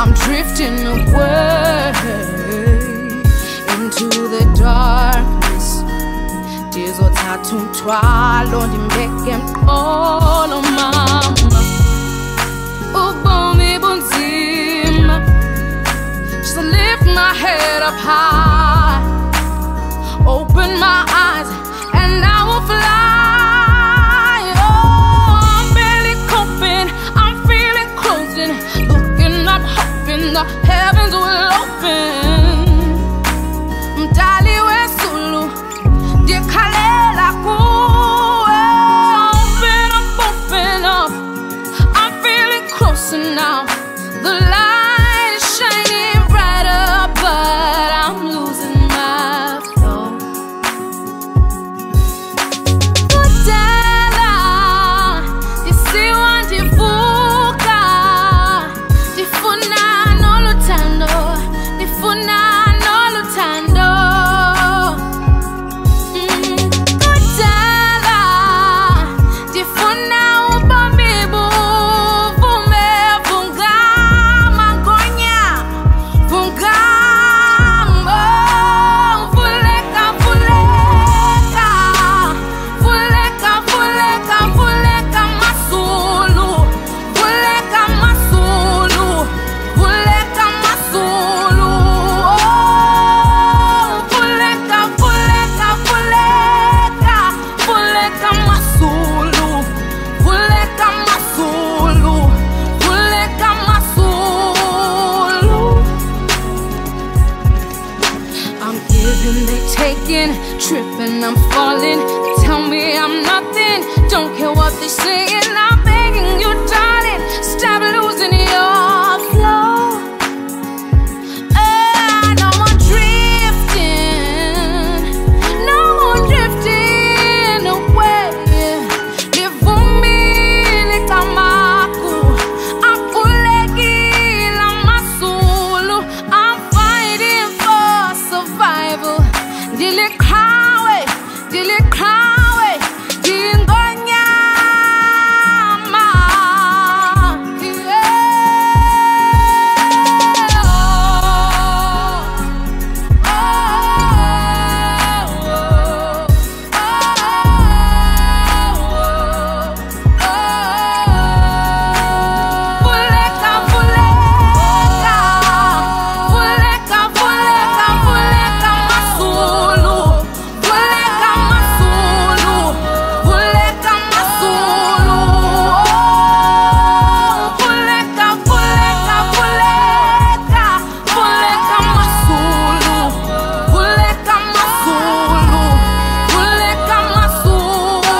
I'm drifting away into the darkness. Ndizothatha umthwalo ndimbeke emqolo mama. Ubomi bunzima, just to lift my head up high, open my eyes and I will fly. Oh, I'm barely coping, I'm feeling closing, looking up, hoping the heavens will open. Mdali wesulu ndikhalela kuwe. Open up, I'm feeling closer now. The light is shining brighter, but I'm losing my flow. Kudala ndisiwa ndivuka, ndifuna noluthando, ndifuna noluthando. Kudala ndifuna ubomi buvume vungama ngonya, vungama. Vuleka, vuleka, vuleka, vuleka, vuleka masulu, vuleka masulu, vuleka masulu. Oh, vuleka, vuleka, vuleka, vuleka masulu, vuleka masulu, vuleka masulu. I'm giving, they taking, tripping, I'm falling. Tell me I'm nothing, don't care what they saying. I'm begging you, darling, stop losing your flow. No more drifting, no more drifting away. Livumile kamaku, akulekila masulu. I'm fighting for survival. Dilikawe, dilikawe, dingonyama. Vuleka, vuleka, vuleka, vuleka, vuleka masulu, vuleka masulu, vuleka masulu. Oh, vuleka, vuleka, vuleka, vuleka masulu, vuleka masulu, vuleka masulu.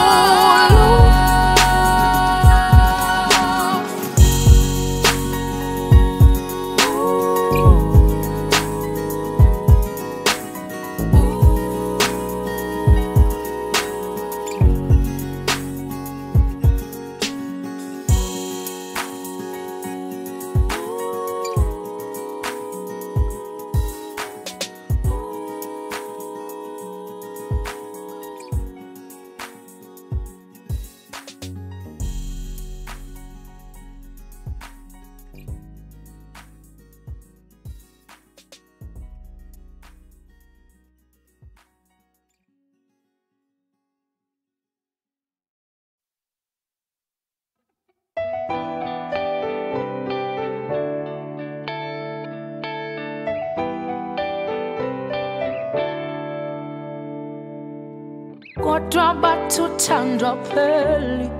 Kodwa bathuthandwa pheli,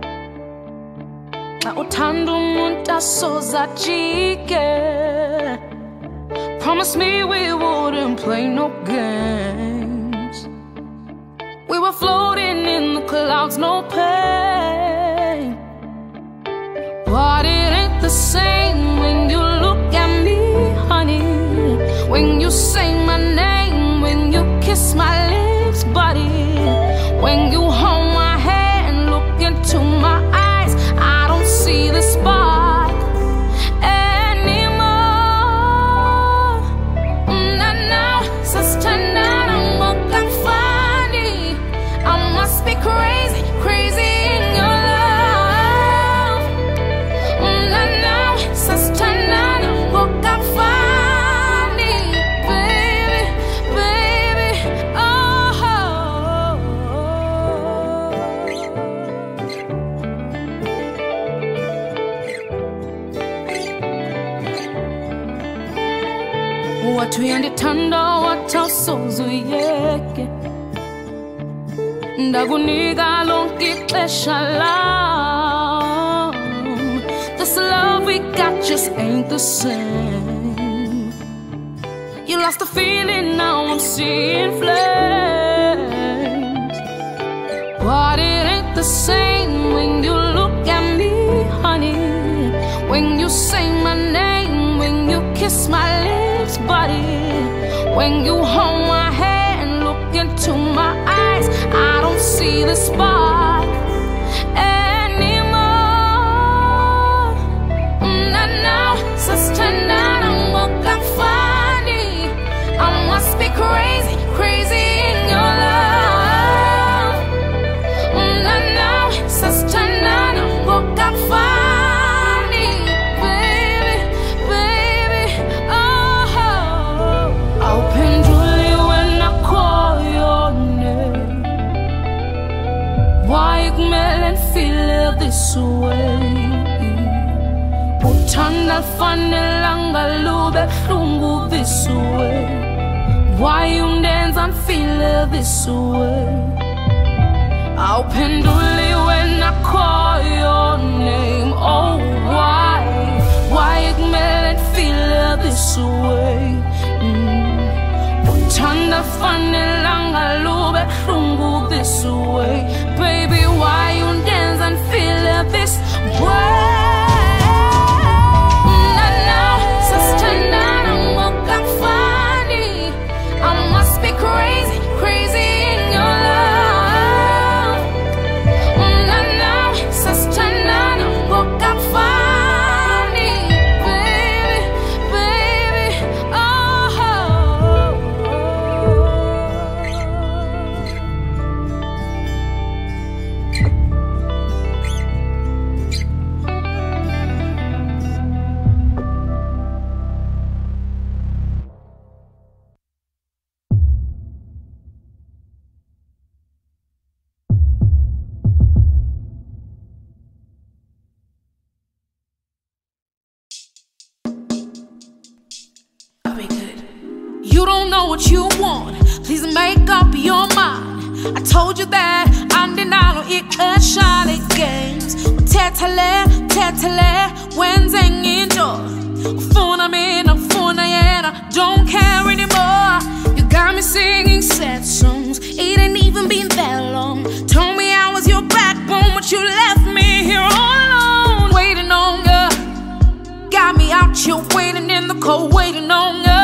xa uthanda umuntu asoze ajike. Promise me we wouldn't play no games. We were floating in the clouds, no pain. But it ain't the same when you look at me, honey. When you say my name, when you kiss my lips, buddy. When you hold my hand, look into my eyes, I don't see the spark anymore. Now, sister, now I'm funny. I must be crazy, crazy in your love. Watu yandithanda wathawusozuyeke ndakunika lonke ixesha lam. This love we got just ain't the same. You lost the feeling, now I'm seeing flames. But it ain't the same when you look at me, honey. When you say my name, when you kiss my lips, buddy. When you hold my hand, look into my eyes, I don't see the spark anymore. Now, sister, now I'm walking funny. I must be crazy, crazy in your love. Now, sister, now I'm walking funny, baby, baby. Oh, I'll pendule when I call your name. Why kumele feel this way? Uthanda fanele ngalube hlungu this way. Why undenza feel this way? I'll pendule when I call your name. Oh, why kumele feel this way? Uthanda fanele ngalube hlungu this way. Baby, why undenza feel this way? Crazy, crazy in your love. Now, sister, now I'm walking funny, baby, baby. Oh. You don't know what you want, please make up your mind. I told you that undeniable ikashale games. Tetele, wenze nginto. Ufuna mina, ufuna yena, don't care anymore. You got me singing sad songs, it ain't even been that long. Told me I was your backbone, but you left me here all alone. Waiting on ya, got me out here waiting in the cold, waiting on ya.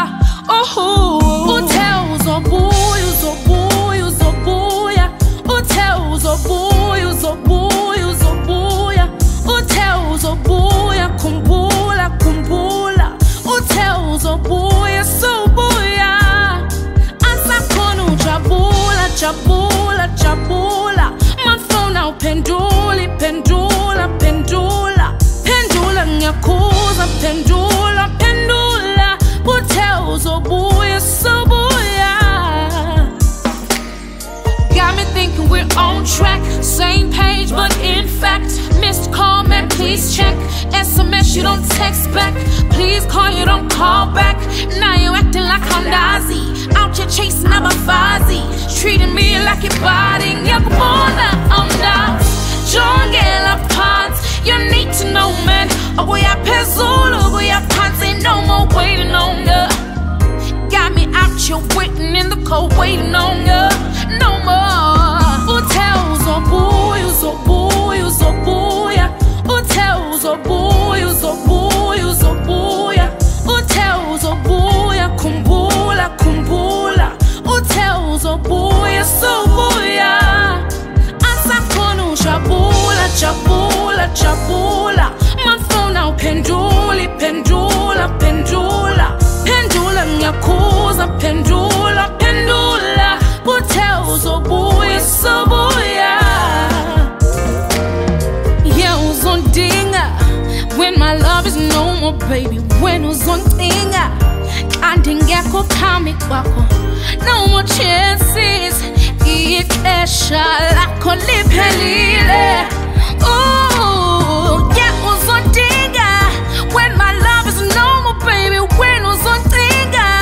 Uzobuya, uzobuya, uzobuya. Uzobuya, uzobuya, uzobuya. Uzobuya, khumbula, khumbula. Uzobuya, subuya. Asakhona ujabula, jabula, jabula. My phone now pendula, pendula, pendula. Pendula ngiyakhuza, pendula, pendula. Uzobuya, subuya. Got me thinking we're on track, same page, but in fact, missed call, man, please check. SMS, you don't text back. Please call, you don't call back. Now you acting like Hondazi, out here chasing up a Fozzy, treating me like your body. Yakubona, I'm not Jongela parts. You need to know, man. Oh boy, I pezulu, boy, I can't say no more waiting on ya. Got me out here waiting in the cold, waiting on ya. No more. Uzobuya, uzobuya, uzobuya. Uzobuya, uzobuya, uzobuya. Uzobuya, khumbula, khumbula. Uzobuya, subuya. Asakhona ujabula, jabula, jabula. My phone now pendula, pendula, pendula. Pendula ngiyakhuza, pendula, pendula. Uzobuya, subuya. Yeah, uzondinga when my love is no more, baby. When uzondinga kanti ngekho phambi kwakho, no more chances. Ixesha lakho liphelile. Ooh, yeah, uzondinga when my love is no more, baby. When uzondinga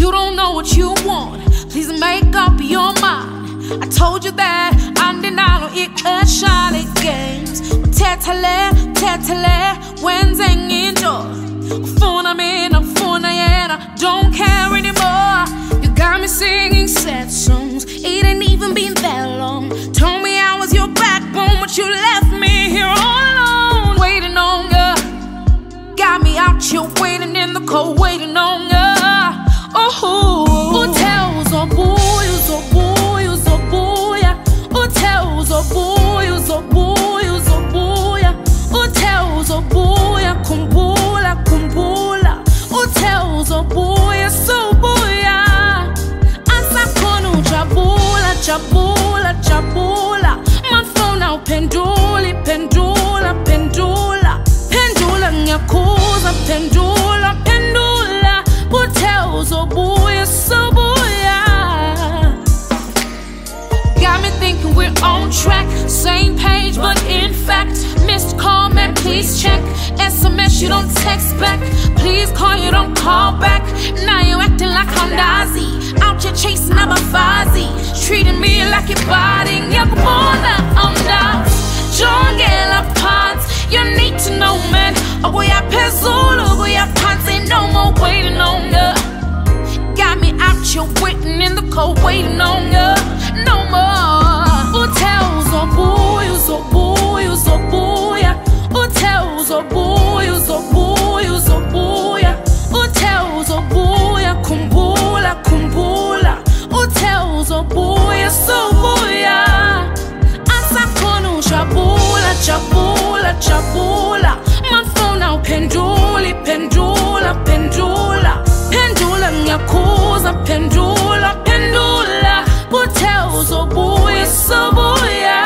You don't know what you want, please make up your mind. I told you that undeniable ikashale games. Tetele, tetele, wenze nginto. Ufuna mina, ufuna yena, don't care anymore. You got me singing sad songs, it ain't even been that long. Told me I was your backbone, but you left me here all alone. Waiting on ya, got me out here waiting in the cold, waiting on ya. Hotels or boys or boys or boya. Hotels or boys or boys or boya. Hotels or boya, kumbula, kumbula. Hotels or boya, so boya. Ansakonu jabula, jabula, jabula. My phone now penduli, pendula, pendula. Pendula nyakuza, pendula, pendula. Hotels or boya, so boya. Got me thinking we're on track, same page, but in fact, missed call, man, please check. SMS, you don't text back. Please call, you don't call back. Now you acting like Hondazi, out here chasing up a Fozzie, treating me like your body. Yakubona, I'm not Jongela Pants. You need to know, man. Oh, boy, I Pezulu, boy, I Pants. Ain't no more waiting on ya. Got me out here waiting in the cold, waiting on ya. No more. Hotels or boys or boys or boya. Hotels or boys or boys or boya. Hotels or boya, kumbula, kumbula. Hotels or boya, so boya. Ansakonu jabula, jabula, jabula. My phone now penduli, pendula, pendula. Pendula nyakuza, pendula, pendula. Hotels or boya, so boya.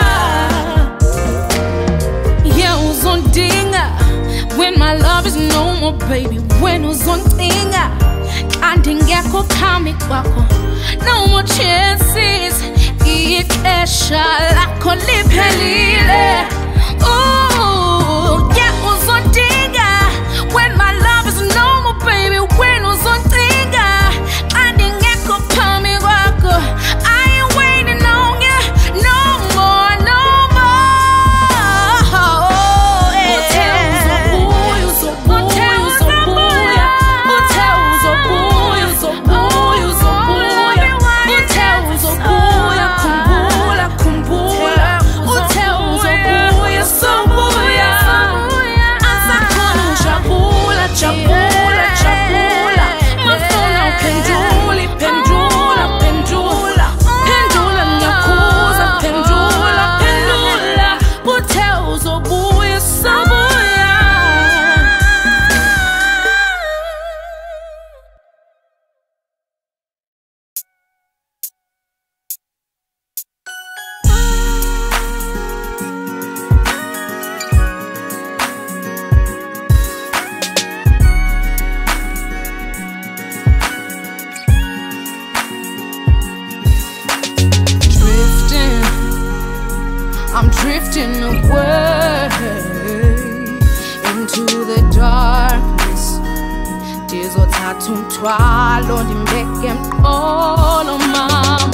Yeah, uzondinga when my love is no more, baby. When uzondinga kandingeko kami kwako, no more chances. Iikesha lako liphelile. Ooh, yeah, uzondinga when my love is no more, baby. When uzondinga kandingeko kami kwako, I ain't waiting on ya no more, no more. Hotels or boys or boys or boya. Hotels or boys or boys or boya. Hotels or boya, kumbula, kumbula. Hotels or boya, so boya. Ansakonu jabula, jabula, jabula. My phone now penduli, pendula, pendula. Pendula nyakuza, pendula, pendula. Hotels or boya, so boya. Drifting, I'm drifting away into the darkness. Ndizothatha umthwalo ndimbeke mqolo mama.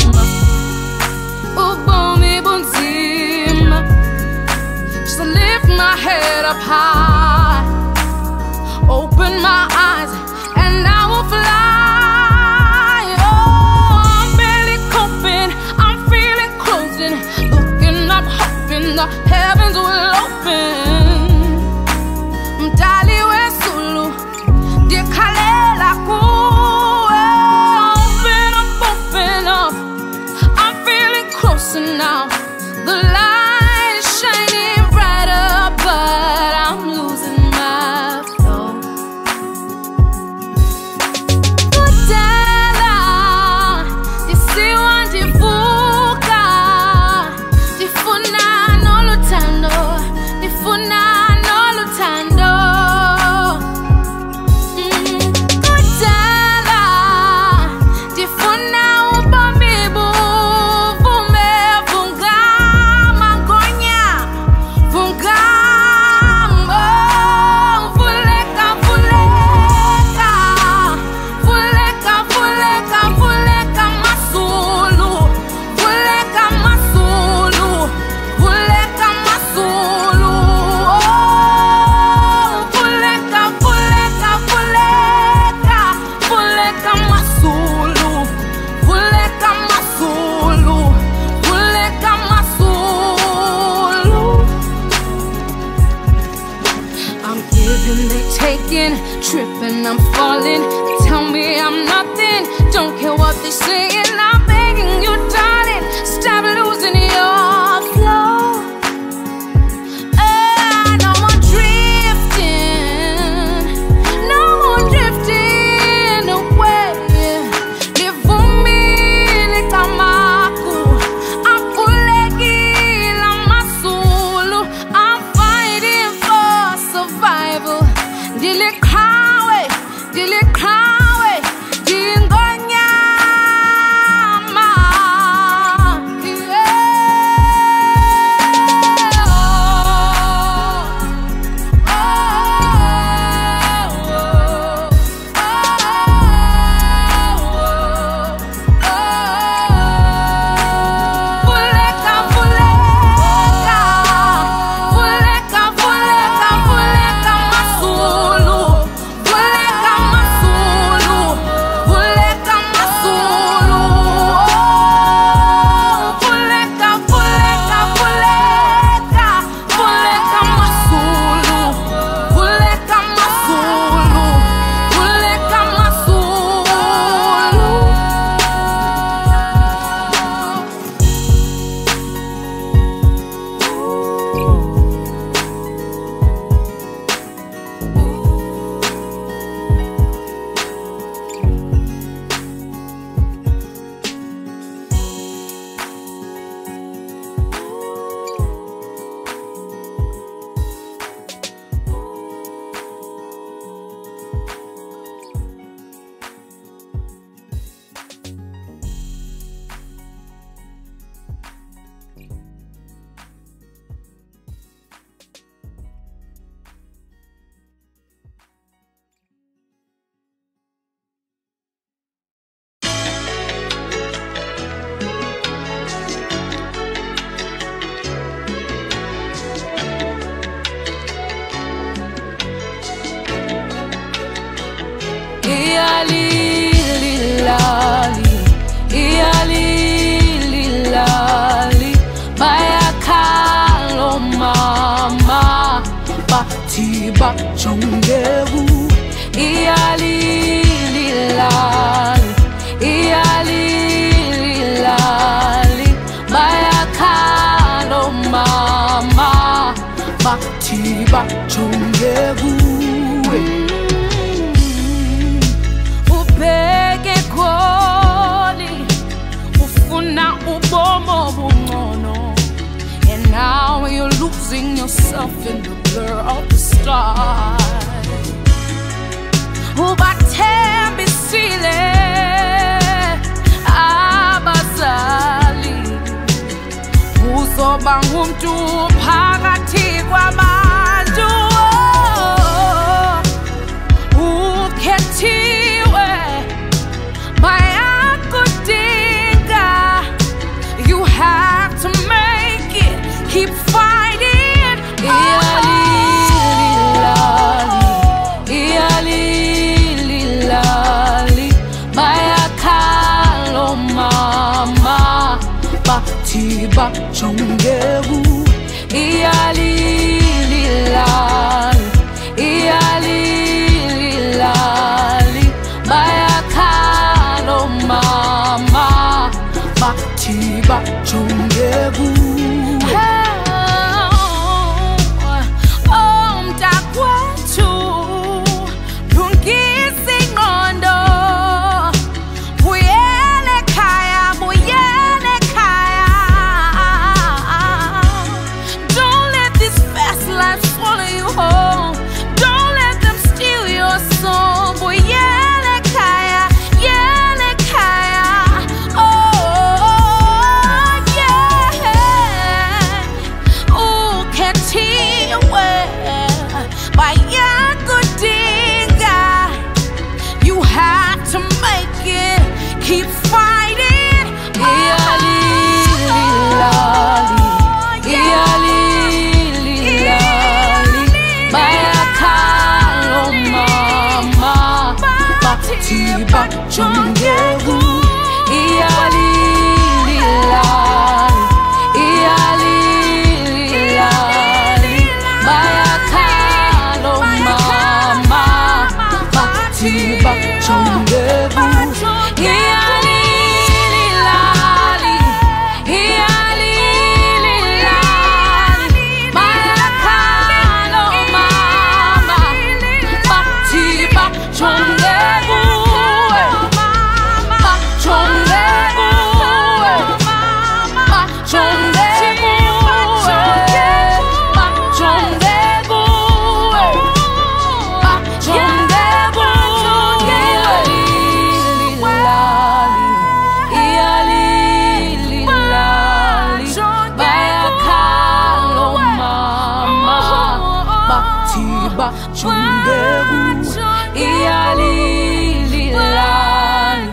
Ubomi bunzima, just to lift my head up high, open my eyes and I will fly. Oh, I'm barely coping, I'm feeling closing, looking up, hoping the heavens will open. Mdali wesulu, dikhalela kuwe. Open up, I'm feeling closer now. The light is shining brighter, but I'm losing my flow. taking, tripping, I'm falling. Tell me I'm nothing, don't care what they're saying. I'm begging you, darling, stop losing your flow. No more drifting, no more drifting away. Livumile kamaku, akulekila masulu. I'm fighting for survival. Dile kawe, dingonyama. Tiba chongewu, iyalililali, bayakalo mama, tiba chongewu. Ubheke kholi, ufuna ubomo bungono, and now you're losing yourself in the blur of the stars. Ubathembisile abazali, uzoba ngumuntu phakathi kwabantu. Ukhethiwe bayakudinga. You have to make it, keep fighting. Iyalililali, bayakalo mama, tiba chongewu. Iyalililali, bayakalo mama, tiba chongewu. Keep fighting. Iyalililali, bayakalo mama, tiba chongewu. Iyalililali, bayakalo mama, Batiba chungegu iyalililali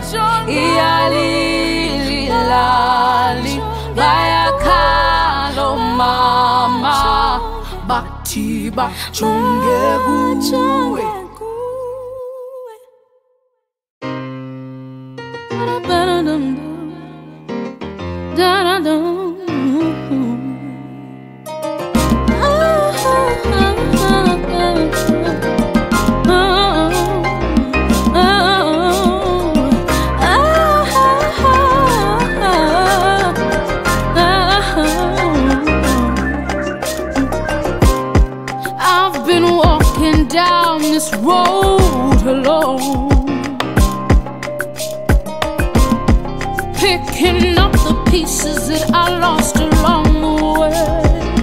iyalililali gaya kalo mama Batiba chungegu I've been walking down this road alone, picking up the pieces that I lost along the way.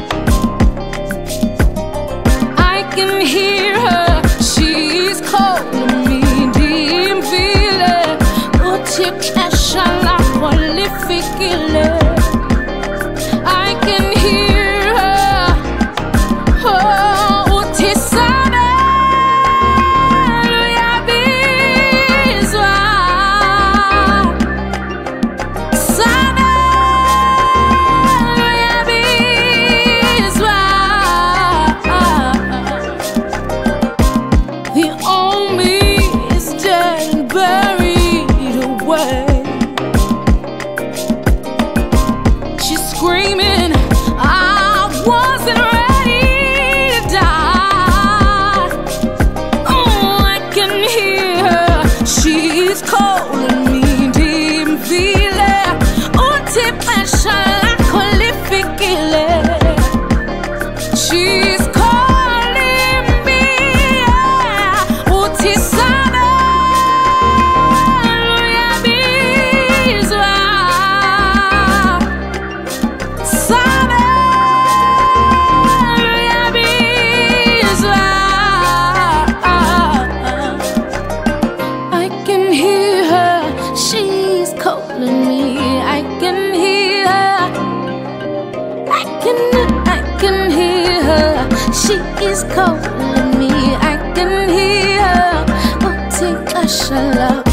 I can hear her, she's calling me Dimvile Utik Eshala Qualifikile. I can hear her, oh Utisane Luyabizwa Sane Luyabizwa. The old me is dead and buried away. She's screaming, I wasn't ready to die. Oh, I can hear her, she's calling me Dimvile Utipeshala Qualifikile. She's calling me, yeah, Utisana Luyabizwa Sana Luyabizwa. I can hear her, she's calling me. I can hear her, I can hear her, she is calling me. I can hear her. Utik ashalak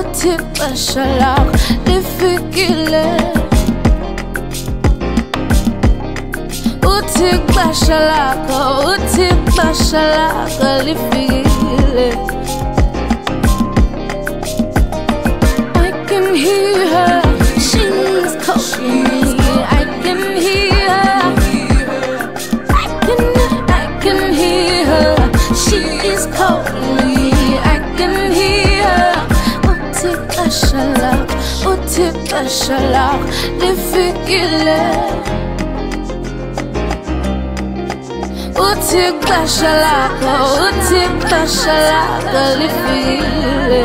lifikile. Utik bashalak lifikile. I can hear her, she's calling me. I can hear her, I can hear her, she is calling me. I can hear her. Utik bashalak lifikile. Utik bashalak lifikile.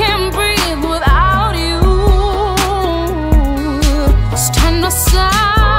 Stand aside.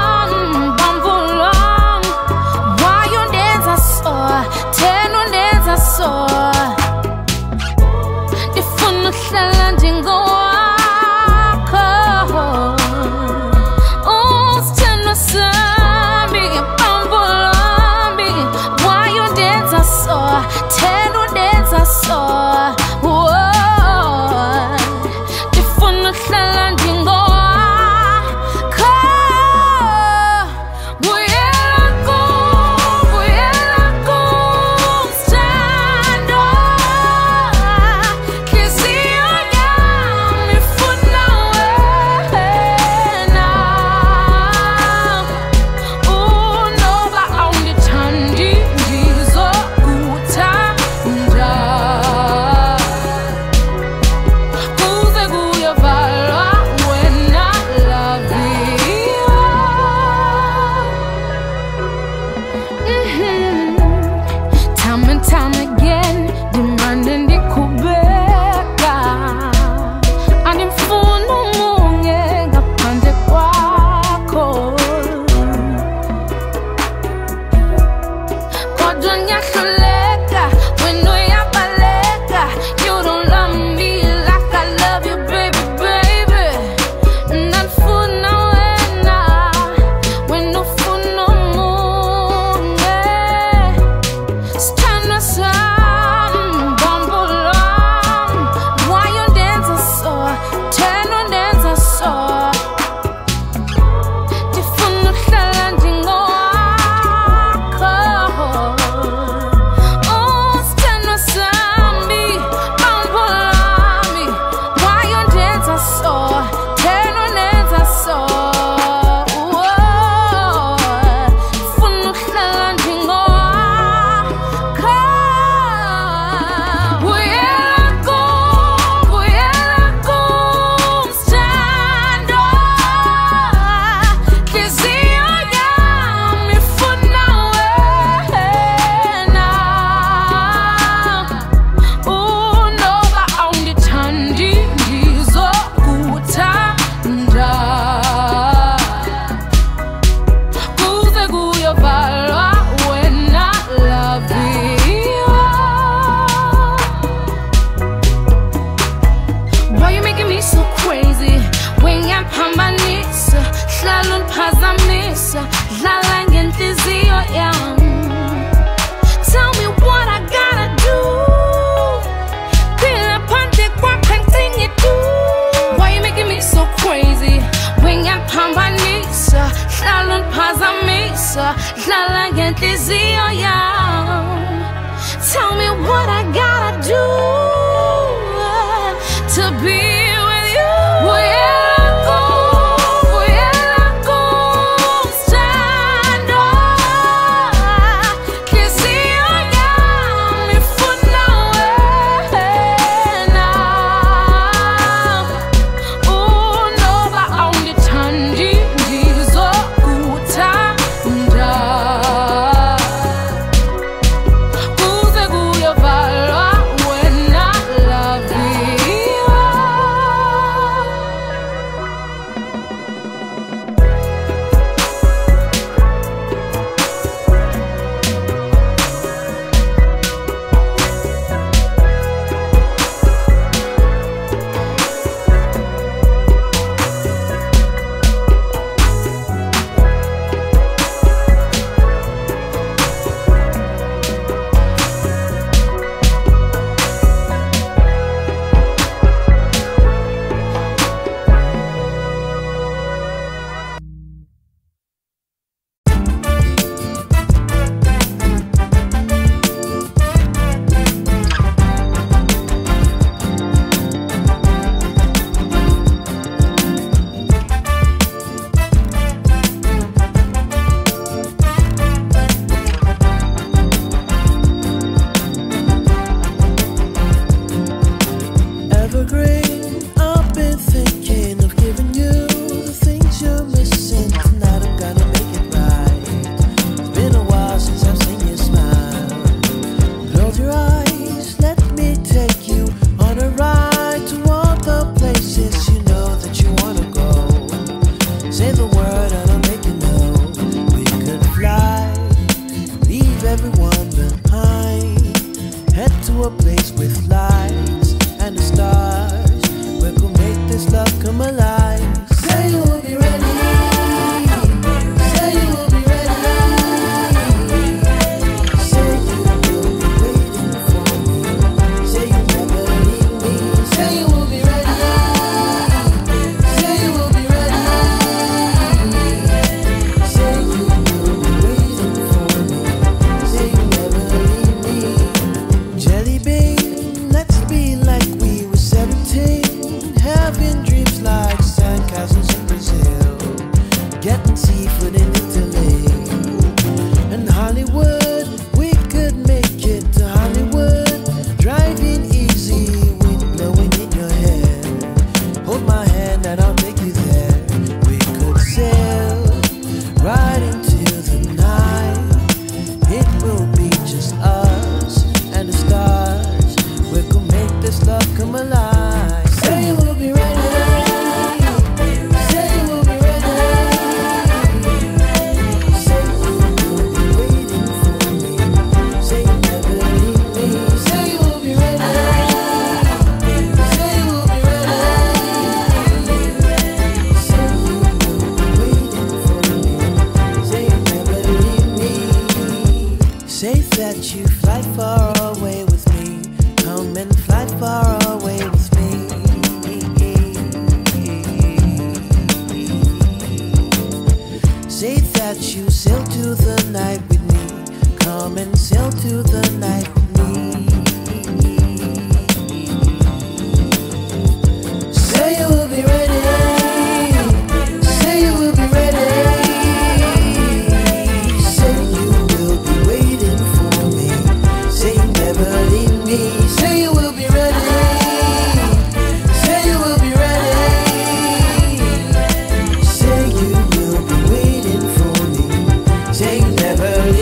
dlala undiphazamisa, dlala ngenhliziyo yami. Tell me what I gotta do. Phila phandle kwakho ngicing it do. Why you making me so crazy? Uyangiphambanisa, dlala undiphazamisa, dlala ngenhliziyo yami. Tell me what I gotta do to be with you. Say you never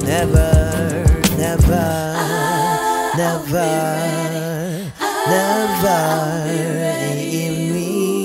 never, never, never, never in me.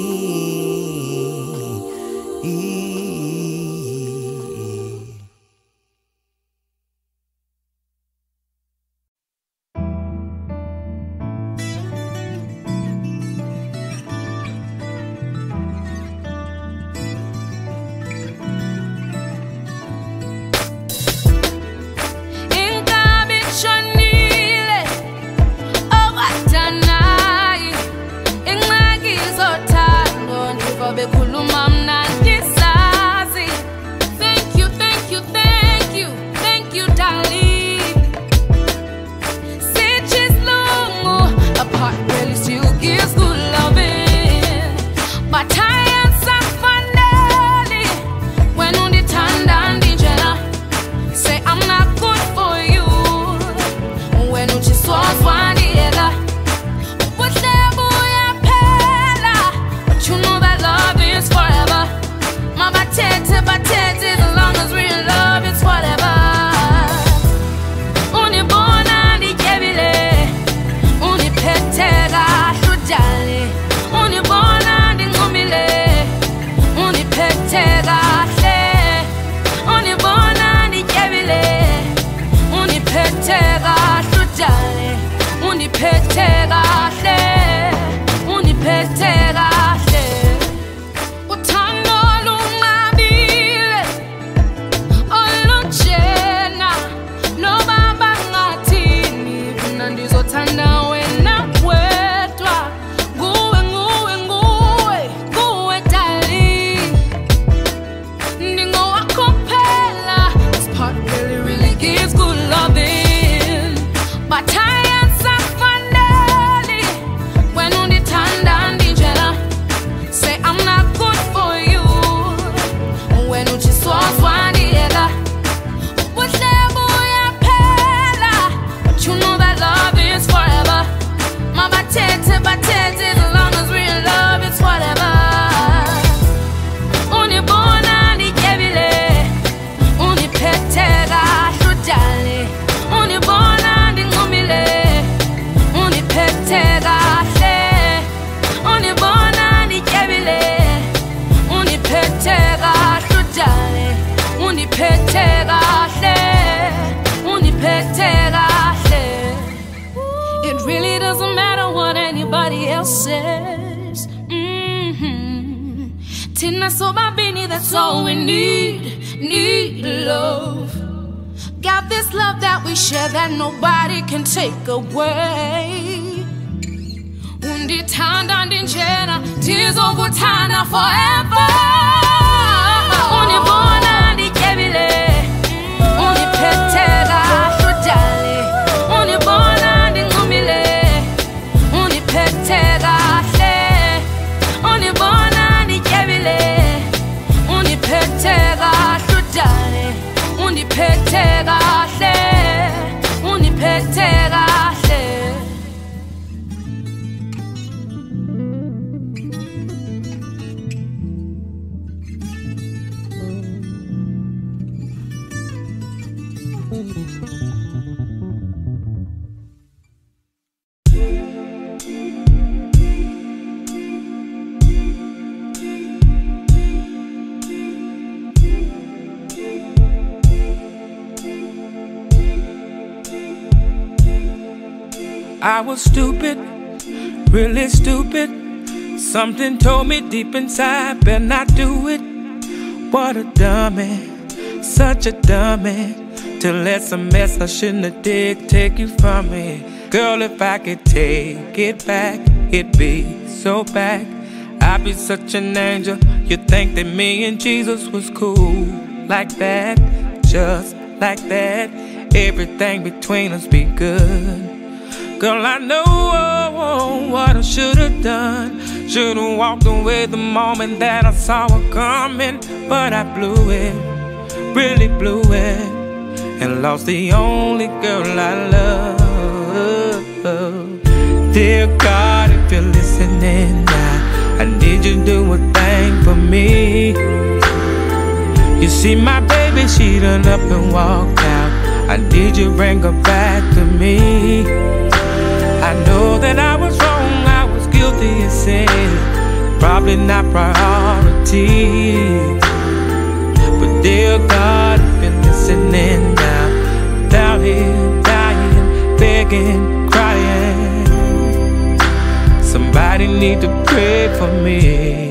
It really doesn't matter what anybody else says. Tina soba bini, that's all we need love. Got this love that we share that nobody can take away. Undithanda ndinjena, ndizokuthanda forever. Unibona ndityebile, uniphethela hludale. Unibona ndingumile, uniphethela hle. Unibona ndityebile, uniphethela hludale. Uniphethela hle, uniphethela hle. I was stupid, really stupid. Something told me deep inside, better not do it. What a dummy, such a dummy. To let some mess I shouldn't have did take you from me. Girl, if I could take it back, it'd be so back. I'd be such an angel. You'd think that me and Jesus was cool like that, just like that. Everything between us be good. Girl, I know what I should've done. Should've walked away the moment that I saw her coming. But I blew it, really blew it, and lost the only girl I love. Dear God, if you're listening now, I need you to do a thing for me. You see my baby, she done up and walked out. I need you bring her back to me. I know that I was wrong, I was guilty of sin, probably not priority. But dear God, I've been listening now, down here, dying, begging, crying. Somebody need to pray for me.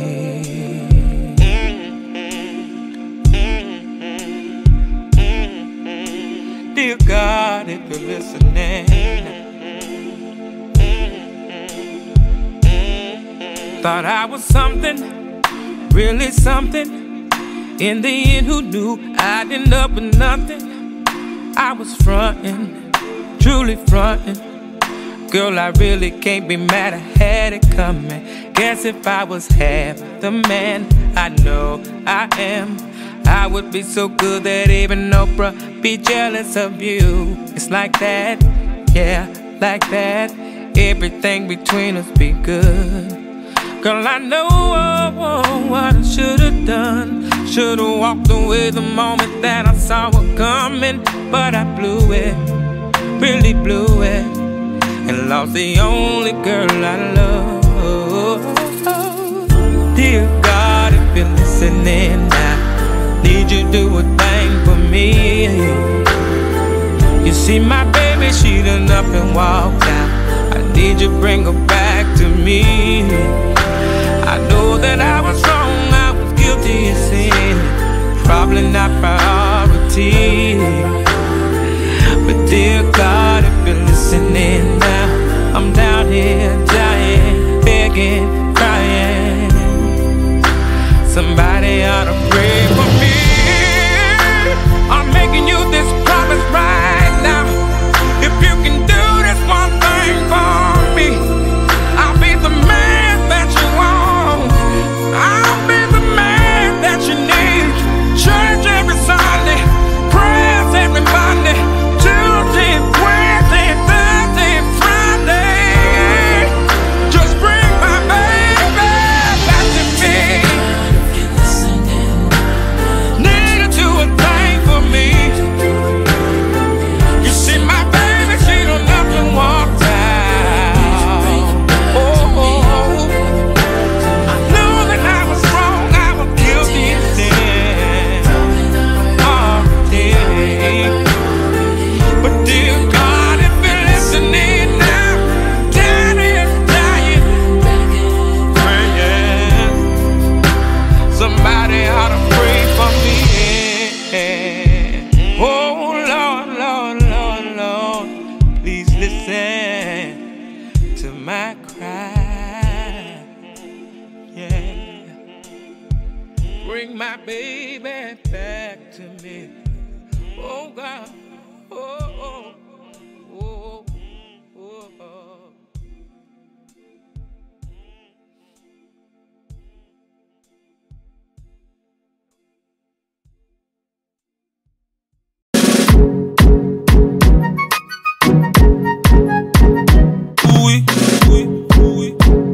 Dear God, if you're listening, thought I was something, really something. In the end, who knew I'd end up with nothing? I was frontin', truly frontin'. Girl, I really can't be mad, I had it coming. Guess if I was half the man I know I am, I would be so good that even Oprah be jealous of you. It's like that, yeah, like that. Everything between us be good. Girl, I know what I should've done. Should've walked away the moment that I saw it coming. But I blew it, really blew it, and lost the only girl I love. Dear God, if you're listening now, need you to do a thing for me. You see my baby, she done up and walked out. I need you to bring her back to me. I know that I was wrong, I was guilty of sin, probably not priority. But dear God, if you're listening now, I'm down here dying, begging, crying. Somebody ought to pray for me. I'm making you this promise right now. If you can do this one thing for me, I'll be the man that you want. I'll be the man that you need. Church every Sunday, prayers every Monday, Tuesday, Wednesday, Thursday, Friday. Just bring my baby back to me. Need to do a thing for me. You see my baby, she don't up and walked out. Oh, I knew that I was wrong, I was guilty of sin. Oh, yeah. But dear God, if you're listening now, daddy is dying, praying. Somebody ought to pray for me. Oh Lord, Lord, Lord, Lord, please listen to my cry. Yeah, bring my baby back to me. Oh God, oh, oh, oh, oh, oh. Oui, oui, oui.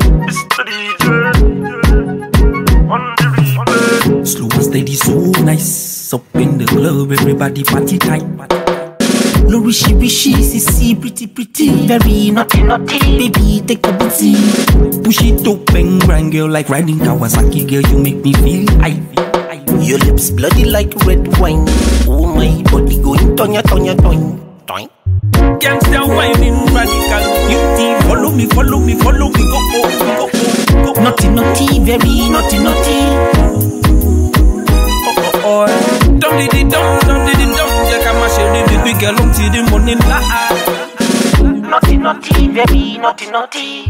Slow and steady, so nice. Up in the club, everybody party tight. No wishy wishy, sissy, pretty pretty, very naughty naughty. Baby, take a booty, push it up and grind, girl, like riding Kawasaki. Girl, you make me feel high. Your lips bloody like red wine. Oh my body going tonya tonya toing toing. Gangsta whining, radical beauty. Follow me, follow me, follow me. Go, go, go, go, go. Naughty, naughty, very naughty, naughty. Oh, oh, oh. Don't did it, don't did it, don't. Yeah, come on, share the baby girl until the morning light. Naughty, naughty, very naughty, naughty.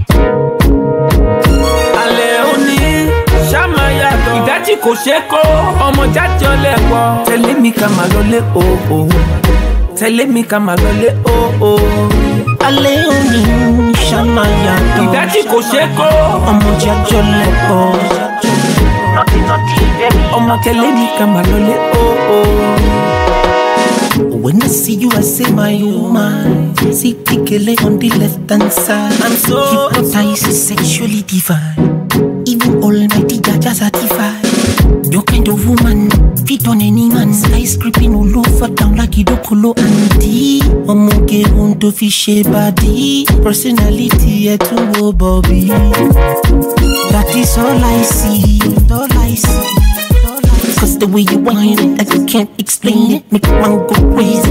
Aleoni, Shamaya, Idachi Kosheko, Omo Jajo Lewo. Telling me come alole, oh, oh. Telling me come alole, oh, oh. Aleoni, Shamaya, Idachi Kosheko, Omo Jajo Lewo. Naughty, naughty, very. Omo telling me come alole, oh, oh. When I see you, I say my woman. See Pikele on the left hand side. I'm so hypnotized, sexually divine. Even Almighty Jaja certified. Your kind of woman, fit on any man. Sky scraping all over town like Kidokolo Andy, Omoge Unto Fishe Body, personality Etuwo Bobby. That is all I see, all I see. Cause the way you whine it, I can't explain it. Make man go crazy,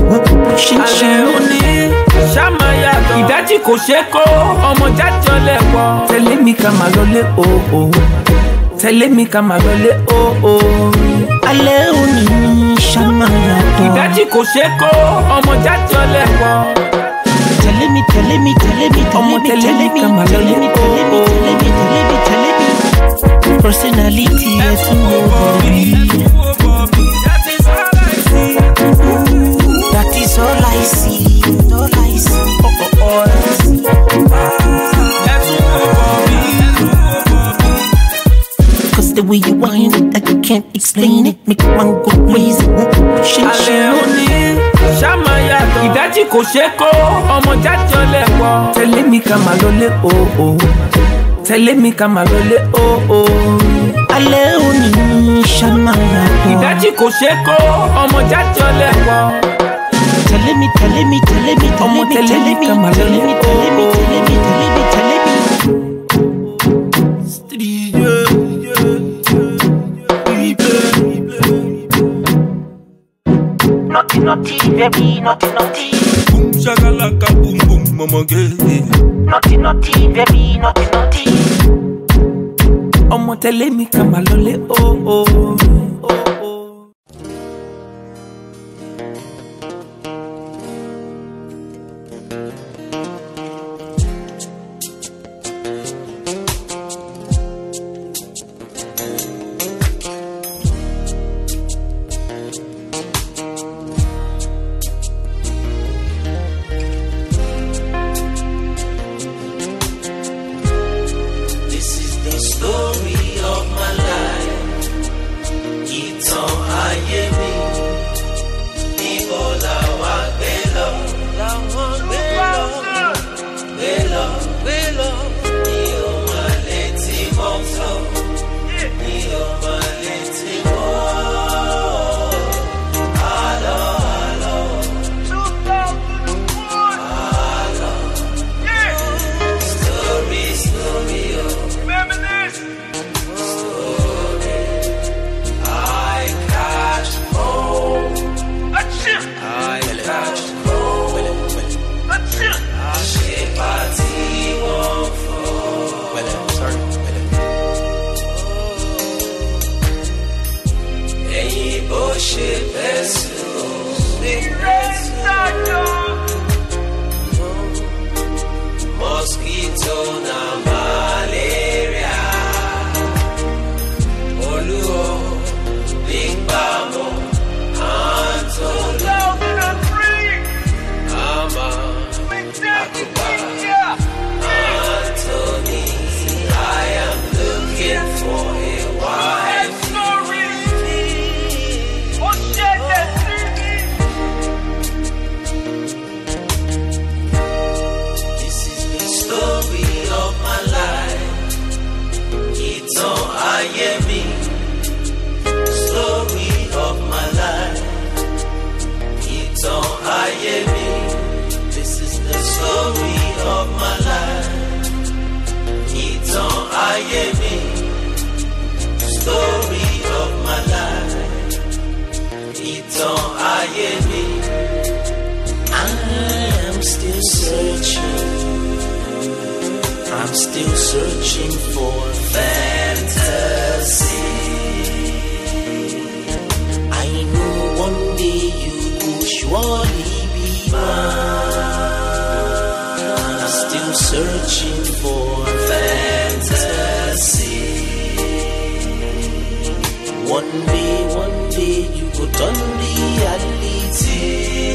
Shamaya, Idaji Kosheko, Omo Jajo Lepo. Tell me Kamalole, oh oh. Tell me Kamalole, oh oh. Aleoni Shamaya, Idaji Kosheko, Omo Jajo Lepo. Tell me, personality is that is all I see, all I see. Cause the way you whine it, I can't explain it. Make one go crazy. Shamaya, Idaji Kosheko, Omo Jajo Lepo. Tell me Kamalole, oh oh. Tell me Kamalole, oh oh. Aleoni Shamaya, Idaji Kosheko, Omo Jajo Lepo. Tell me, Naughty, baby, naughty. Boom shakalaka, boom boom, mama girl. Naughty, baby, naughty. Omo tell me Kamalole, oh oh. Mosquito na malaria. Oluo, Big Bamo, Anthony, Ama, Akuba, Anthony. I am looking for a wife. Story of my life, it's all I am me. Story of my life, it's all I am me. This is the story of my life, it's all I am me. Story of my life, it's all I am me. I am still searching. I'm still searching for fantasy. I know one day you will surely be mine. I'm still searching for fantasy. One day you will turn reality.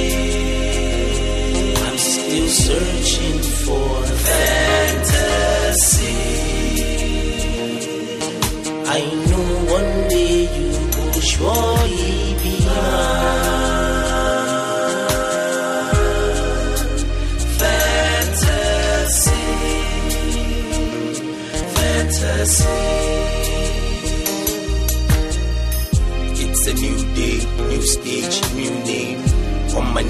I'm still searching for fantasy. I know one day you will surely be mine. Fantasy.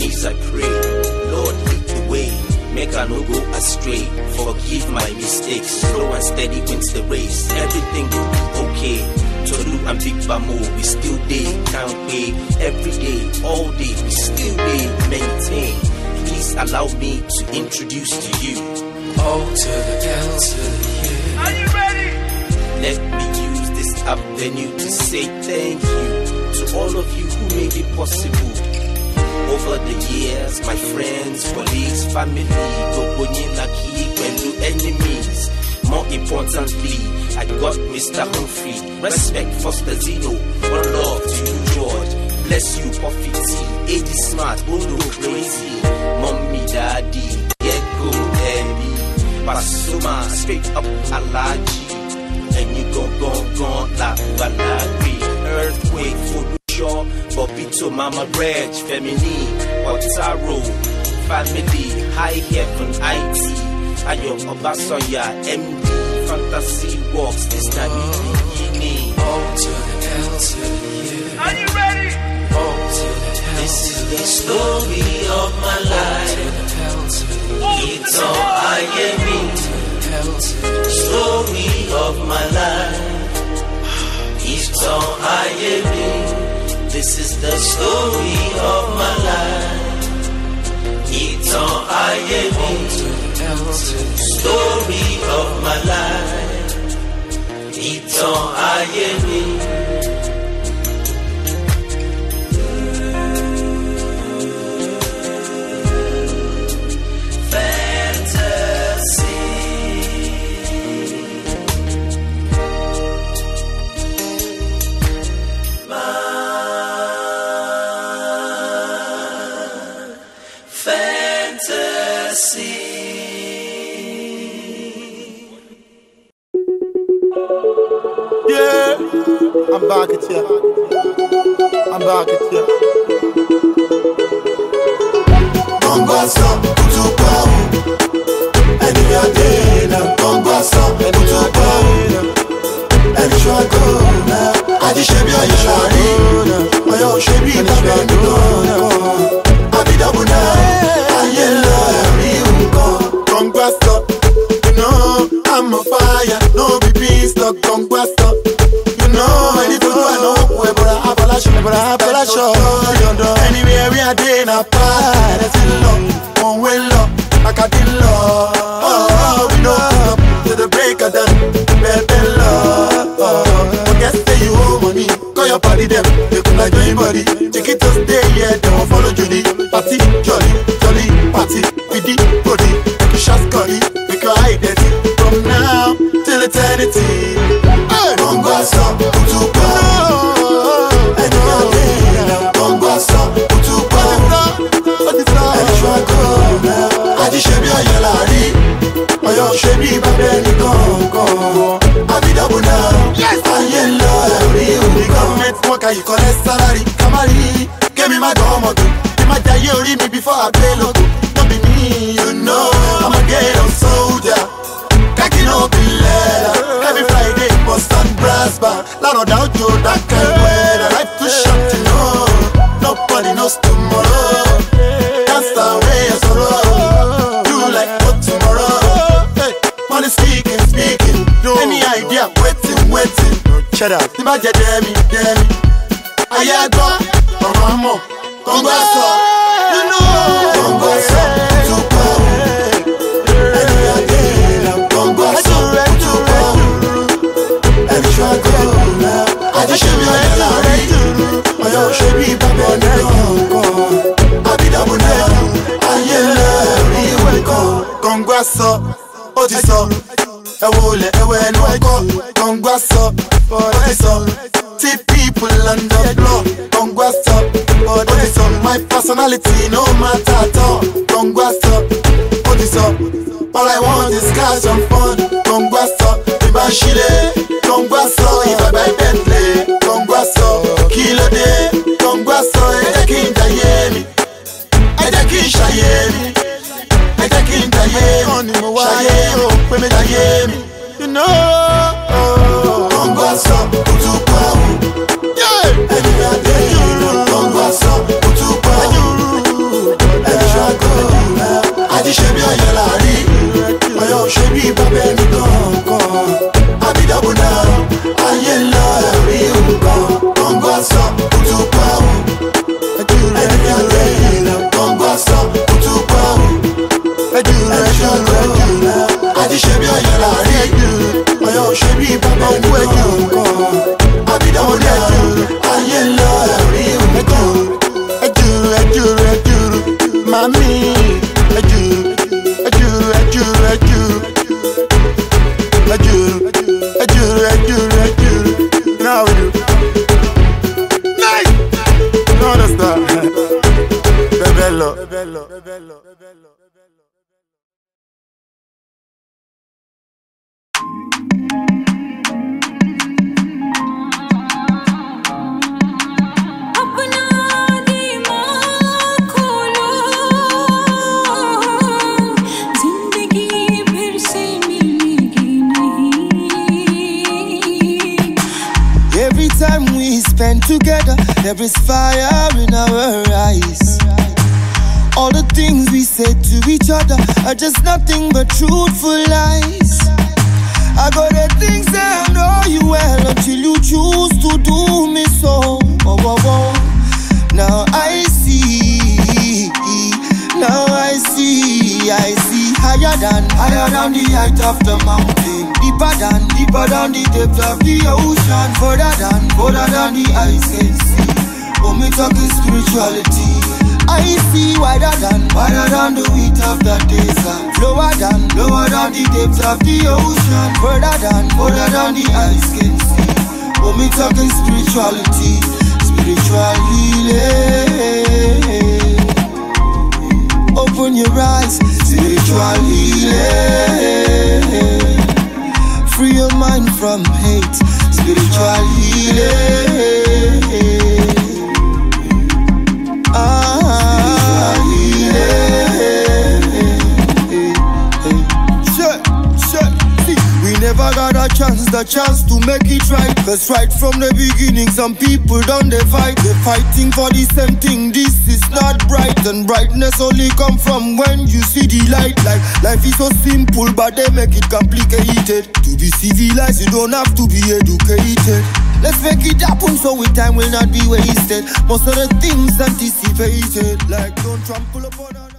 knees I pray, Lord lead the way, make I no go astray. Forgive my mistakes, slow and steady wins the race. Everything will be okay. Tolu and Big Bamo, we still day, can't pay. Every day, all day, we still day, maintain. Please allow me to introduce to you. O to the L to the U. Are you ready? Let me use this avenue to say thank you to all of you who made it possible. Over the years, my friends, colleagues, family, enemies. More importantly, I got Mr. Humphrey. Respect for Stazino. One love to you, George. Bless you, Puffy T. AD Smart, Bondo Crazy. Mommy, Daddy, get go, Abby. Pasuma, straight up Alaji. And you go, la, Balagri. Earthquake, food. Bobito, Mama Reg, Feminine, Otaro, Family, High Heaven, IT, Ayo, Obasoya, MD, Fantasy Walks, this time Yini. O to the L to the U. Are you ready? O to the L. This is the story of my life. It's all I am in. Story of my life. It's all I am in. This is the story of my life. It's all I am in. Story of my life. It's all I am in. I'm back at you. I'm back at you. Bongoasa, Kutupa. And we are dead. Bongoasa, Kutupa. And you are gone. I just should be a shari. I should be a shari. I be double now. I yell. Bongoasa. You know, I'm on fire. No be peace, no Bongoasa. Anywhere we are doing a part, that's in love, one way love, like I did love. Oh, we know to the break of dawn, baby love. Guess say you owe money, call your party them, they could like join body. Take it to stay, yeah, don't follow Judy. Party, jolly, jolly, party, with the body, make you shots curry, make your eye dirty. From now till eternity, Bongoasa, Kutupa. Shebi babeni gongo, abidabu now. Yes, I love you. The government worker, you collect salary. Kamari, give me my domoto. You might die, you read me before I pay logo. Don't be me, you know. I'm a ghetto soldier. Kaki no be leather. Every Friday, bust and brass bar. Lot of doubt you, that kind of weather. Life too short to know. Nobody knows tomorrow. That's the way I sorrow. You like what tomorrow? Speaking, no. Any idea, waiting. Shut up. The budget, Demi. Ayago, Mama, Congrassa, you know, Congrassa, Tupa. And we are there, Congrassa, Tupa. And you are gone now. I just show you a salary. I should be Babon. I be double now. I love you. Congrassa. Otiso, Ewole, Eweno, Congrassa, Otiso, see people on the block, Congrassa, Otiso, my personality no matter at all, Congrassa, Otiso, all I want is cash and fun, Congrassa, Ibashile, Congrassa, if I buy Bentley, Congrassa, Kilo Day, Congrassa, Edekin Dayemi, Edekin Shayemi. You know, Congrassa, Kutupa. Yeah, and we are there. Congrassa, Kutupa. Every time we spend together, there is fire in our eyes. All the things we say to each other are just nothing but truthful lies. I got the things that I know you well until you choose to do me so. Oh, oh, oh. Now I see, I see higher than the height of the mountain, deeper than the depth of the ocean, further than the eyes can see. When we talking spirituality, I see wider than the width of the desert, lower than the depth of the ocean, further than the eyes can see. When we talking spirituality, spiritual healing. Open your eyes, spiritual healing. Free your mind from hate, spiritual healing. Spiritual healing. See, we never got the chance to make it right. Cause right from the beginning, some people done they fight. They're fighting for the same thing. This is not bright, and brightness only come from when you see the light. Like life is so simple, but they make it complicated. To be civilized, you don't have to be educated. Let's make it happen so with time will not be wasted. Most of the things anticipated, like don't trample upon